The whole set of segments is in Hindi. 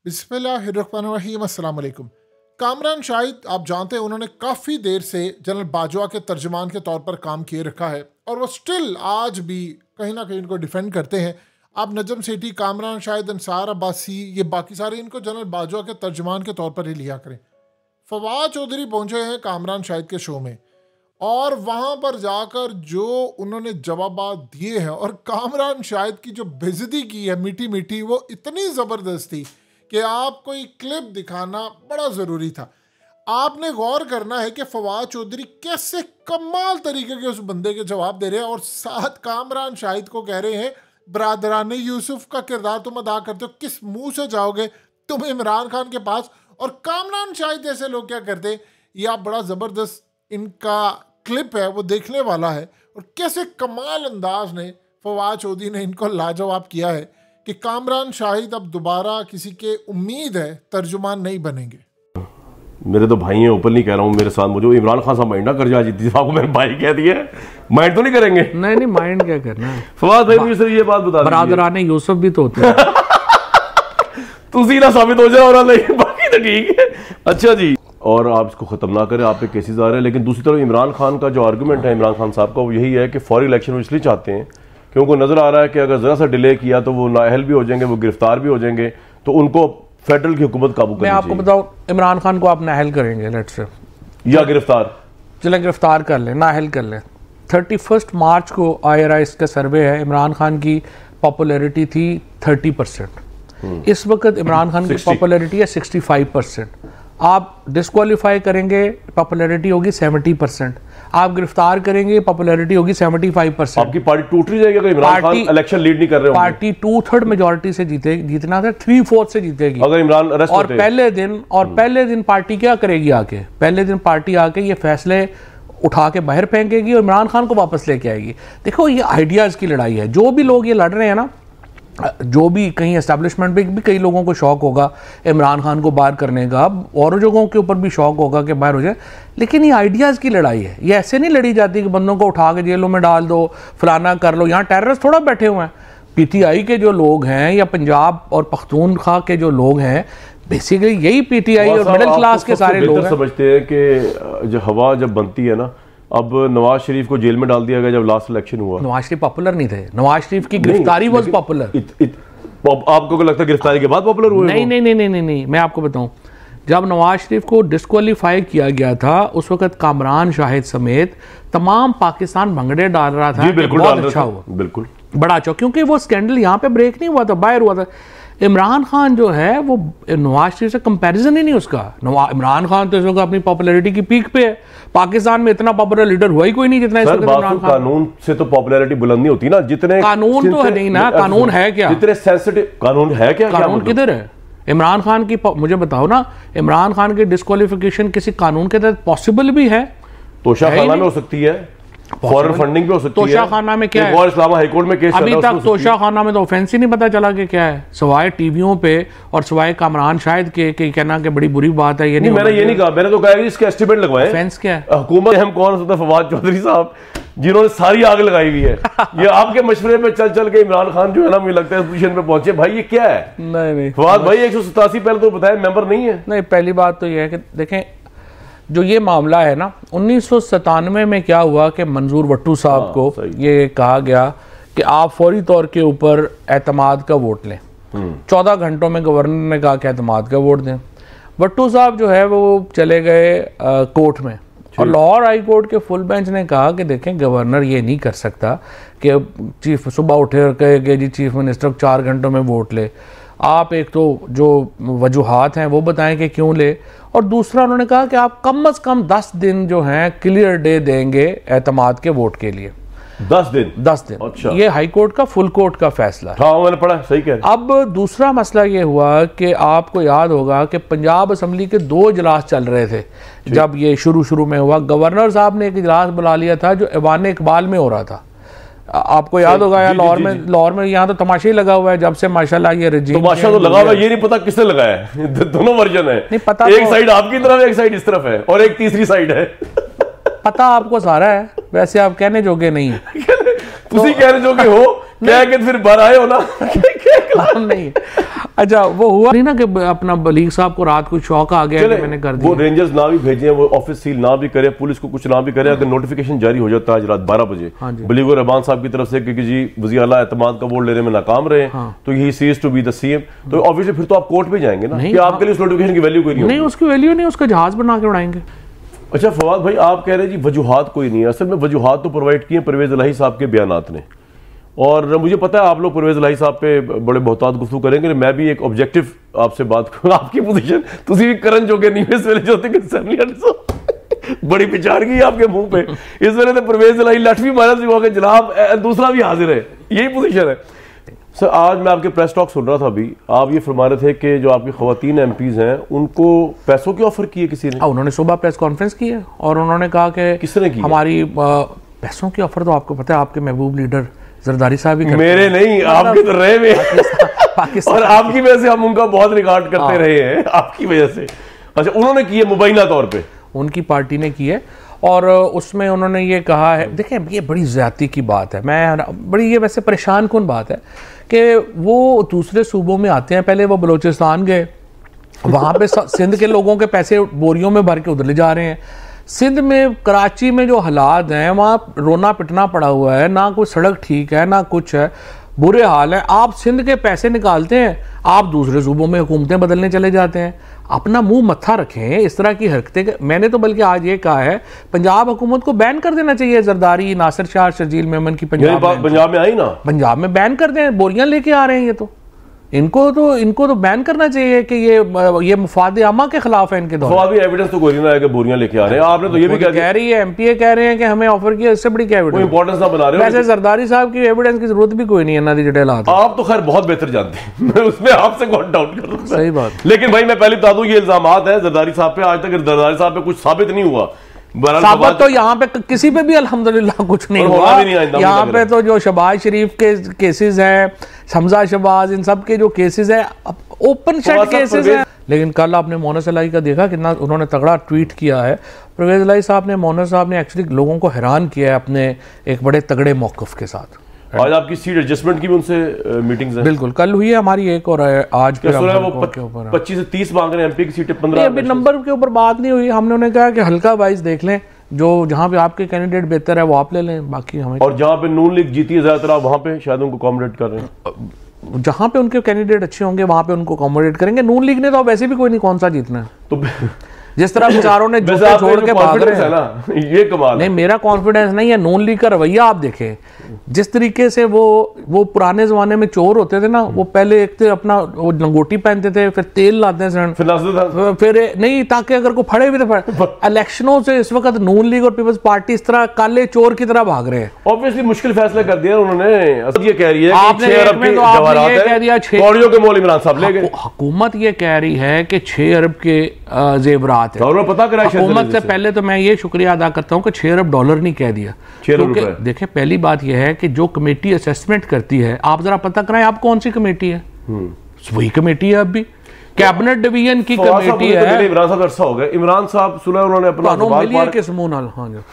बिस्मिल्लाहिर्रहमानिर्रहीम। अस्सलाम वालेकुम। कामरान शाहिद, आप जानते हैं, उन्होंने काफ़ी देर से जनरल बाजवा के तर्जमान के तौर पर काम किए रखा है और वो स्टिल आज भी कहीं ना कहीं इनको डिफेंड करते हैं। आप नजम सेठी, कामरान शाहिद, अंसार अब्बासी, ये बाकी सारे इनको जनरल बाजवा के तर्जमान के तौर पर ही लिया करें। फवाद चौधरी पहुँचे हैं कामरान शाहिद के शो में और वहाँ पर जाकर जो उन्होंने जवाबात दिए हैं और कामरान शाहिद की जो बेइज्जती की है मीठी मीठी, वो इतनी ज़बरदस्त थी कि आपको ये क्लिप दिखाना बड़ा ज़रूरी था। आपने गौर करना है कि फवाद चौधरी कैसे कमाल तरीके के उस बंदे के जवाब दे रहे हैं और साथ कामरान शाहिद को कह रहे हैं, बरादरान यूसुफ का किरदार तुम अदा करते हो, किस मुंह से जाओगे तुम इमरान खान के पास। और कामरान शाहिद जैसे लोग क्या करते, ये आप बड़ा ज़बरदस्त इनका क्लिप है, वो देखने वाला है। और कैसे कमाल अंदाज ने फवाद चौधरी ने इनको लाजवाब किया है कि कामरान शाहिद अब दोबारा किसी के उम्मीद है तर्जुमान नहीं बनेंगे। मेरे तो भाई हैं, ऊपर नहीं कह रहा हूँ, मेरे साथ मुझे इमरान खान साहब माइंड ना कर जाए, जिद्दी साहब को मेरे भाई कह दिए, माइंड तो नहीं करेंगे। नहीं माइंड क्या करना है। फवाद भाई मुझे सिर्फ ये बात बता दीजिए, बरादराने यूसुफ भी तो होते हैं। तुसी ना साबित हो जाए और नहीं, बाकी तो ठीक है। अच्छा जी, और आप इसको खत्म ना करें, आप पे केसेस आ रहे हैं। लेकिन दूसरी तरफ इमरान खान का जो आर्गूमेंट है इमरान खान साहब का, वो यही है कि फौरी इलेक्शन वो इसलिए चाहते हैं क्योंकि नजर आ रहा है कि अगर जरा सा डिले किया तो वो नाअहल भी हो जाएंगे, वो गिरफ्तार भी हो जाएंगे, तो उनको फेडरल की हुकूमत काबू करनी चाहिए। मैं आपको बताऊं, इमरान खान को आप नाअहल करेंगे लेट्स से, या गिरफ्तार, चलें गिरफ्तार कर लें, नाअहल कर लें। 31 मार्च को IRIS का सर्वे है, इमरान खान की पॉपुलैरिटी थी 30%। इस वक्त इमरान खान की पॉपुलैरिटी है 65%। आप डिस्क्वालीफाई करेंगे, पॉपुलैरिटी होगी 70%। आप गिरफ्तार करेंगे, पॉपुलैरिटी होगी 75%। आपकी पार्टी टूट रही जाएगी अगर इमरान खान इलेक्शन लीड नहीं कर रहे होंगे। पार्टी 2/3 मेजॉरिटी से जीतना था, 3/4 से जीतेगी अगर इमरान अरेस्ट और पहले दिन पार्टी क्या करेगी, आके पहले दिन पार्टी आके ये फैसले उठा के बाहर फेंकेगी और इमरान खान को वापस लेके आएगी। देखो, ये आइडियाज की लड़ाई है। जो भी लोग ये लड़ रहे हैं ना, जो भी कहीं एस्टेब्लिशमेंट में भी कई लोगों को शौक होगा इमरान खान को बाहर करने का, और जगहों के ऊपर भी शौक होगा कि बाहर हो जाए, लेकिन ये आइडियाज़ की लड़ाई है। ये ऐसे नहीं लड़ी जाती कि बंदों को उठा के जेलों में डाल दो, फलाना कर लो। यहाँ टेररिस्ट थोड़ा बैठे हुए हैं। PTI के जो लोग हैं या पंजाब और पख्तूनख्वा के जो लोग हैं, बेसिकली यही PTI और मिडिल क्लास के सारे लोग समझते हैं कि जो हवा जब बनती है ना, अब नवाज शरीफ को जेल में डाल दिया गया जब लास्ट इलेक्शन हुआ। नवाज शरीफ पॉपुलर नहीं थे, नवाज शरीफ की गिरफ्तारी वाज पॉपुलर। आपको क्या लगता है गिरफ्तारी के बाद पॉपुलर हुए? नहीं, मैं आपको बताऊं, जब नवाज शरीफ को डिस्क्वालीफाई किया गया था, उस वक्त कामरान शाहिद समेत तमाम पाकिस्तान भंगड़े डाल रहा था। बिल्कुल बहुत अच्छा हुआ, बिल्कुल बड़ा अच्छा, क्योंकि वो स्कैंडल यहाँ पे ब्रेक नहीं हुआ था, बाहर हुआ था। इमरान खान जो है वो नवाज शरीफ से कंपैरिजन ही नहीं उसका। इमरान खान तो इस वक्त अपनी पॉपुलैरिटी की पीक पे है। पाकिस्तान में इतना पॉपुलर लीडर हुआ ही कोई नहीं जितना इस वक्त इमरान खान। कानून से तो पॉपुलैरिटी बुलंद नहीं होती ना, जितने कानून तो है नहीं ना, कानून है क्या, जितने सेंसिटिव कानून है क्या, कानून किधर है? इमरान खान की मुझे बताओ ना, इमरान खान की डिस्क्वालिफिकेशन किसी कानून के तहत पॉसिबल भी है? तोशाखाना में हो सकती है, फॉरेन फंडिंग भी हो सकती है। तोशाखाना में क्या है? और इस्लामा हाईकोर्ट में केस अभी तक तोशाखाना में तो ऑफेंस ही नहीं पता चला कि क्या है, सवाए टीवियों पे और सवाए कामरान शाहिद के कहना कि बड़ी बुरी बात है। ये नहीं, मैंने ये नहीं कहा, मैंने तो कहा कि इसके एस्टीमेट लगवाए। ऑफेंस क्या है? हुकूमत हम कौन होता है? फवाद चौधरी साहब, जिन्होंने सारी आग लगाई हुई है। ये आपके मशवरे पे चल चल के इमरान खान जो है ना, मुझे लगता है पोजीशन पे पहुंचे। भाई ये क्या है? नहीं फवाद भाई 187 पहले तो बताया मेंबर नहीं है। नहीं, पहली बात तो ये है कि देखें, जो ये मामला है ना, 1997 में क्या हुआ कि मंजूर भट्टू साहब को ये कहा गया कि आप फौरी तौर के ऊपर एतमाद का वोट लें। 14 घंटों में गवर्नर ने कहा कि एतमाद का वोट दें। भट्टू साहब जो है वो चले गए कोर्ट में, और लाहौर हाई कोर्ट के फुल बेंच ने कहा कि देखें, गवर्नर ये नहीं कर सकता कि चीफ सुबह उठे और कहे कि जी चीफ मिनिस्टर 4 घंटों में वोट ले। आप एक तो जो वजूहात हैं वो बताएं कि क्यों ले, और दूसरा उन्होंने कहा कि आप कम से कम 10 दिन जो हैं क्लियर डे देंगे एतमाद के वोट के लिए। 10 दिन। अच्छा। ये हाई कोर्ट का फुल कोर्ट का फैसला। हाँ, मैंने पढ़ा, सही कह रहे। अब दूसरा मसला ये हुआ कि आपको याद होगा कि पंजाब असम्बली के 2 इजलास चल रहे थे जब ये शुरू में हुआ। गवर्नर साहब ने एक इजलास बुला लिया था जो ऐवान इकबाल में हो रहा था, आपको याद होगा यार। लाहौर में यहाँ तो तमाशा ही लगा हुआ है जब से माशाल्लाह ये रजीम तमाशा तो लगा हुआ है, ये नहीं पता किसने लगाया है। दोनों वर्जन है, नहीं पता, एक साइड आपकी तरफ, एक साइड इस तरफ है, और एक तीसरी साइड है। पता आपको सारा है, वैसे आप कहने जोगे नहीं है। तुसी कहने जोगे हो, क्या कि फिर बाहर आए हो ना। नहीं, अच्छा वो हुआ नहीं ना कि अपना बलीग साहब को रात को शौक आ गया कि मैंने कर दिया। वो रेंजर्स ना भी भेजे, वो ऑफिस सील ना भी करे, पुलिस को कुछ ना भी करे, अगर नोटिफिकेशन जारी हो जाता है आज रात 12 बजे बलीग रहमान साहब की तरफ से कि जी वज़ीर आला एतमाद का वोट लेने में नाकाम रहे, तो he ceases to be the CM, तो ऑब्वियसली फिर तो आप कोर्ट में जाएंगे ना, कि आपके लिए उस नोटिफिकेशन की वैल्यू कोई नहीं, उसकी वैल्यू नहीं, उसका जहाज बना के उड़ाएंगे। अच्छा फवाद भाई, आप कह रहे हैं जी वजूहात कोई नहीं है, असल में वजूहात तो प्रोवाइड किए परवेज इलाही साहब के बयानात ने, और मुझे पता है आप लोग परवेज इलाही साहब पे बड़े बहुतात गुफ्तगू करेंगे, मैं भी एक ऑब्जेक्टिव आपसे बात करूँ। आपकी पोजीशन तुसी भी करण जोगे नहीं इस वेले जो बड़ी पिचारगी आपके मुंह पे, इस वेले तो परवेज इलाही लठ भी मारा कि जनाब दूसरा भी हाजिर है, यही पोजीशन है। सर आज मैं आपके प्रेस टॉक सुन रहा था, अभी आप ये फरमा रहे थे कि जो आपकी खवातीन एमपीज हैं उनको पैसों की ऑफर की है किसी ने? उन्होंने सुबह प्रेस कॉन्फ्रेंस की है और उन्होंने कहा कि किसने की हमारी पैसों की ऑफर तो आपको पता है आपके महबूब लीडर जरदारी साहब ही मेरे नहीं आपके तो रहे में पाकिस्तान और आपकी वजह से हम उनका बहुत रिकॉर्ड करते रहे हैं, आपकी वजह से। अच्छा उन्होंने की है मुबैना तौर पे, उनकी पार्टी ने की है और उसमें उन्होंने ये कहा है, देखें ये बड़ी ज्यादती की बात है, मैं बड़ी ये वैसे परेशान कौन बात है कि वो दूसरे सूबों में आते हैं, पहले वो बलूचिस्तान गए, वहाँ पे सिंध के लोगों के पैसे बोरियों में भर के उधर ले जा रहे हैं। सिंध में कराची में जो हालात हैं वहाँ रोना पिटना पड़ा हुआ है, ना कोई सड़क ठीक है ना कुछ है, बुरे हाल है। आप सिंध के पैसे निकालते हैं, आप दूसरे सूबों में हुकूमतें बदलने चले जाते हैं। अपना मुंह मत्था रखें, इस तरह की हरकतें मैंने तो बल्कि आज ये कहा है पंजाब हुकूमत को बैन कर देना चाहिए। जरदारी, नासिर शाह, शर्जील मेमन की पंजाब में आई ना, पंजाब में बैन कर दें, बोरियां लेके आ रहे हैं ये तो इनको तो बैन करना चाहिए कि ये मुफाद आमा के खिलाफ है इनके दौर। एविडेंस तो कोई नहीं है कि बोरियां लेके आ रहे हैं, आपने तो ये भी कह रही है एमपीए कह रहे हैं कि हमें ऑफर किया, इससे बड़ी क्या एविडेंस इंपॉर्टेंस ना बना रहे हो। वैसे जरदारी साहब की एविडेंस की जरूरत भी कोई नहीं है ना, डिटेल आप तो खैर बहुत बेहतर जानते हैं, मैं उसमें आपसे कौन डाउट कर सकता। सही बात। लेकिन भाई मैं पहले बता दूं ये इल्जामात है जरदारी साहब पे, आज तक जरदारी साहब पे कुछ साबित नहीं हुआ। साबित तो यहाँ पे किसी पे भी अल्हम्दुलिल्लाह कुछ नहीं हुआ। यहाँ पे तो जो शहबाज शरीफ के केसेस हैं, हमजा शहबाज, इन सब के जो केसेस हैं ओपन शट केसेस हैं। लेकिन कल आपने मोनस इलाही का देखा कितना उन्होंने तगड़ा ट्वीट किया है। परवेज इलाही साहब ने, मोनस साहब ने एक्चुअली लोगों को हैरान किया है अपने एक बड़े तगड़े मौक़िफ़ के साथ। आज आपकी सीट एडजस्टमेंट की भी उनसे मीटिंग्स हैं? बिल्कुल, कल हुई है हमारी एक और आज फिर वो 25 से 30 मांग रहे हैं, एमपी की सीटें 15। अभी नंबर के ऊपर बात नहीं हुई, हमने उन्हें कहा कि हल्का वाइज देख लें, जो जहाँ पे आपके कैंडिडेट बेहतर है वो आप ले लें, बाकी हमें। और जहाँ पे नून लीग जीती है ज्यादातर आप वहाँ पे शायद उनको अकोमोडेट कर रहे हैं, जहाँ पे उनके कैंडिडेट अच्छे होंगे वहाँ पे उनको अकोमोडेट करेंगे। नून लीग ने तो वैसे भी कोई नहीं कौन सा जीतना है, तो जिस तरह बेचारों ने छोड़ के भाग रहे हैं ना, ये कमाल नहीं। मेरा कॉन्फिडेंस नहीं है, नून लीग का रवैया आप देखें, जिस तरीके से वो पुराने जमाने में चोर होते थे ना, वो पहले एक तो अपना वो लंगोटी पहनते थे, फिर तेल लाते हैं, फिर नहीं ताकि अगर को फड़े भी तो इलेक्शनों से इस वक्त नून लीग और पीपल्स पार्टी इस तरह काले चोर की तरह भाग रहे हैं। ऑब्वियसली मुश्किल फैसला कर दिया उन्होंने। ये कह रही है आपने कह दिया 6 कौड़ियों के मोल इमरान साहब ले गए। हुकूमत ये कह रही है कि 6 अरब के जेवरात है। पता करा हुकूमत से पहले तो मैं ये शुक्रिया अदा करता हूँ कि 6 अरब डॉलर नहीं कह दिया, क्योंकि देखें पहली बात यह है कि जो कमेटी असेसमेंट करती है, आप जरा पता कराएं आप कौन सी कमेटी है, वही कमेटी है। अब भी कैबिनेट डिवीजन की कमेटी है। इमरान साहब अरसा हो गया, इमरान साहब सुना उन्होंने अपना किस मुंह नाल, हाँ जो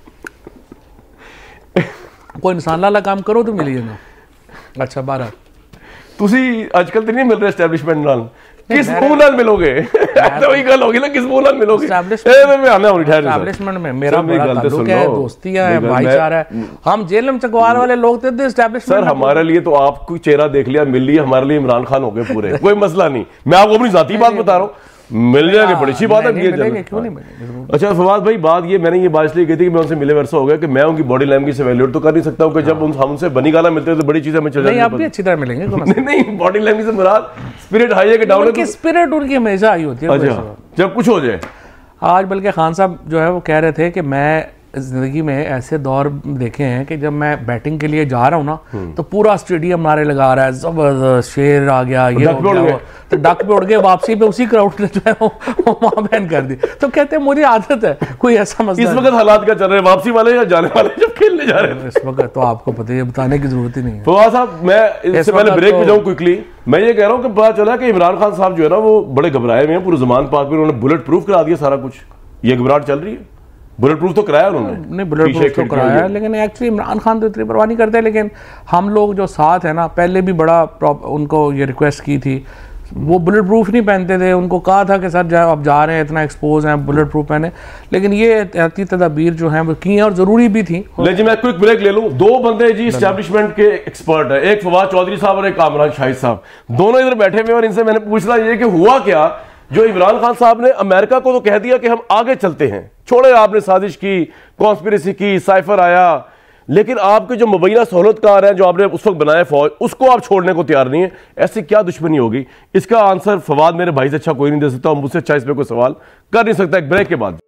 कोई इंसान लाला काम करो तो मिलिए ना। अच्छा 12 तुसी आजकल तो नहीं मिल रहे एस्टैब्लिशमेंट नाल, किस मुंह नाल मिलोगे? तो वही गल होगी ना, किस मुंह नाल मिलोगे? एस्टैब्लिशमेंट में मेरा बड़ा ताल्लुक है, दोस्तियां है, भाईचारा है। हम जेल में चकवार वाले लोग थे एस्टैब्लिशमेंट। सर हमारे लिए तो आपको चेहरा देख लिया, मिल लिया, हमारे लिए इमरान खान हो गए पूरे, कोई मसला नहीं। मैं आपको अपनी जाती बात बता रहा हूँ, मिल जाएंगे, बड़ी अच्छी बात है। क्यों नहीं मिलेंगे? अच्छा फवाद भाई, बात ये मैंने ये बात इसलिए की थी कि मैं उनसे मिले वर्षा हो गया कि मैं उनकी बॉडी लैंग्वेज से वैल्यूएट तो कर नहीं सकता हूँ कि जब हम उनसे बनी गाला मिलते हैं तो बड़ी चीजें हमें चल जाती है। आप भी अच्छी तरह मिलेंगे। नहीं बॉडी लैंग्वेज से मुराद स्पिरिट हाई है कि डाउन है, स्पिरिट उनकी हमेशा आई होती है। अच्छा जब कुछ हो जाए। आज बल्कि खान साहब जो है वो कह रहे थे कि मैं जिंदगी में ऐसे दौर देखे हैं कि जब मैं बैटिंग के लिए जा रहा हूँ ना तो पूरा स्टेडियम नारे लगा रहा है, जबरदस्त शेर आ गया, ये हो गया, तो डक पे उड़ गए, वापसी पे उसी क्राउड ने जो है वो वहां बैन कर दी। तो कहते हैं मुझे आदत है, कोई ऐसा मसला। इस वक्त हालात क्या चल रहे हैं, वापसी वाले या जाने वाले जब खेलने जा रहे हैं इस वक्त, तो आपको पता है, बताने की जरूरत ही नहीं है। फवाद साहब मैं इससे पहले ब्रेक में जाऊँ क्विकली, मैं ये कह रहा हूँ कि पता चला कि इमरान खान साहब जो है ना वो बड़े घबराए हुए हैं, पूरे जमान पाक में उन्होंने बुलेट प्रूफ करा दिया सारा कुछ। ये घबराहट चल रही है, बुलेट प्रूफ तो कराया उन्होंने? नहीं बुलेट प्रूफ तो कराया, लेकिन एक्चुअली इमरान खान तो इतनी परवाह नहीं करते। लेकिन हम लोग जो साथ है ना, पहले भी बड़ा उनको ये रिक्वेस्ट की थी वो बुलेट प्रूफ नहीं पहनते थे, उनको कहा था कि सर आप जा रहे हैं इतना एक्सपोज हैं, बुलेट प्रूफ पहने, लेकिन ये एहतियाती तदाबीर जो हैं वो की हैं और ज़रूरी भी थी। लेकिन मैं क्विक ब्रेक ले लूँ। दो बंदे जी एस्टैब्लिशमेंट के एक्सपर्ट है, एक फवाद चौधरी साहब और एक कामरान शाहिद साहब, दोनों इधर बैठे हुए और इनसे मैंने पूछना ये कि हुआ क्या जो इमरान खान साहब ने अमेरिका को तो कह दिया कि हम आगे चलते हैं, छोड़े आपने साजिश की, कॉन्स्पिरेसी की, साइफर आया, लेकिन आपके जो मुबैना सहूलतकार हैं जो आपने उस वक्त बनाया फौज, उसको आप छोड़ने को तैयार नहीं है। ऐसी क्या दुश्मनी होगी? इसका आंसर फवाद मेरे भाई से अच्छा कोई नहीं दे सकता और मुझसे अच्छा इस पर कोई सवाल कर नहीं सकता। एक ब्रेक के बाद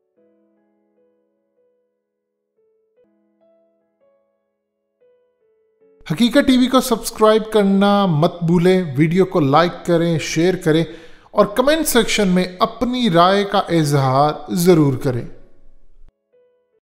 हकीकत टीवी को सब्सक्राइब करना मत भूलें, वीडियो को लाइक करें, शेयर करें और कमेंट सेक्शन में अपनी राय का इजहार ज़रूर करें।